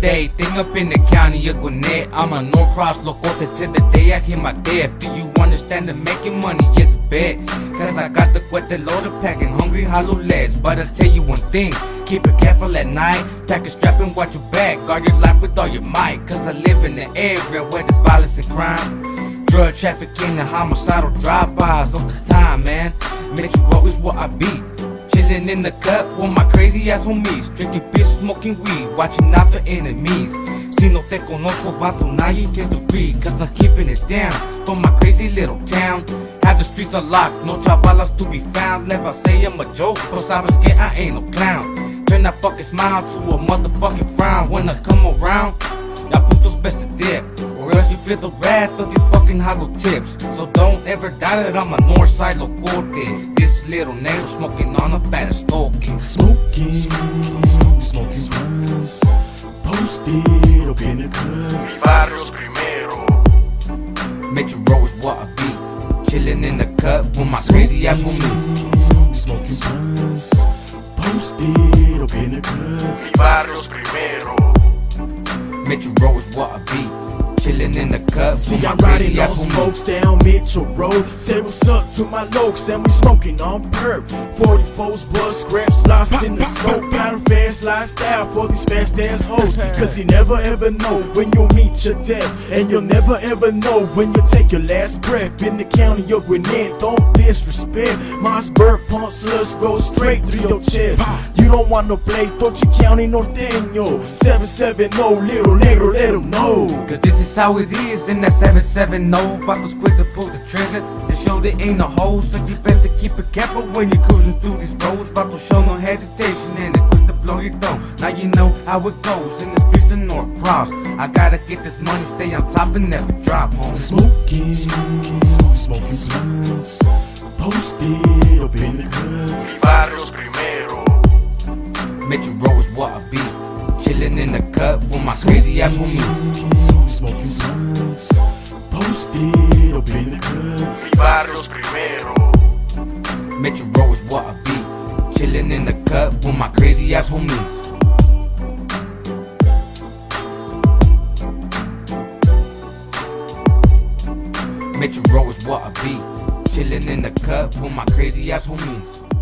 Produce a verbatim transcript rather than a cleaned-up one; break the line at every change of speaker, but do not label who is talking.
day, thing up in the county of Gwinnett. I'm a Norcross locote till the day I hear my death. Do you understand that making money is a bet? Cause I got the cuete loaded, packing hungry hollow legs. But I'll tell you one thing, keep it careful at night. Pack a strap and watch your back, guard your life with all your might. Cause I live in the area where there's violence and crime, drug trafficking and homicidal drive-bys all the time, man. Metro Road is what I be, chillin' in the cut with my crazy ass homies, drinking beer, smoking weed, watching out for enemies. Si no te conozco, vato, now you taste the breed. Cause I'm keeping it down for my crazy little town. Have the streets unlocked, no chavalas to be found. Let I say I'm a joke, but sabes que I ain't no clown. Turn that fucking smile to a motherfucking frown when I come around. Y'all putos best to dip, or else you feel the wrath of these fucking hollow tips. So don't ever doubt that I'm a north side locote. This little negro smoking on the fattest smoking.
Smoking, smoking, smoking blunts, posted up in the cut. Mi barrio's primero.
Metro Road is what I be, chillin' in the cut with my crazy ass homies.
Smoking, smoking blunts, posted up in the cut.
Mi barrio's primero.
Metro Road is what I be, chillin' in the cut.
See, I'm riding on smokes down Metro Road. Say what's up to my lokes, and we smoking on perp. forty-fours, buzz scraps, lost in the smoke. Got a fast lifestyle for these fast ass hoes. Cause you never ever know when you'll meet your death, and you'll never ever know when you'll take your last breath. In the county of Gwinnett, don't disrespect. Mossberg pumps, let's go straight through your chest. You don't want no play, Torchy County Norteño. seven seven zero, little negro, let them know.
Cause this is how it is in that seven seven zero. Vatos quick to pull the trigger to show there ain't no hoes. So you better keep it careful when you're cruising through these roads. Vatos show no hesitation and they're quick to blow your dough. Now you know how it goes in the streets of Norcross. I gotta get this money, stay on top and never drop home.
Smoking, smoking, smoking blunts, posted up in the cut.
Mi barrio's primero.
Metro Road is what I be, chillin' in the cut with my crazy ass homies.
Smoking blunts, posted up in the cut.
Mi barrio's primero.
Metro Road is what I be, chillin' in the cut with my crazy ass homies. Metro Road is what I be, chillin' in the cut with my crazy ass homies.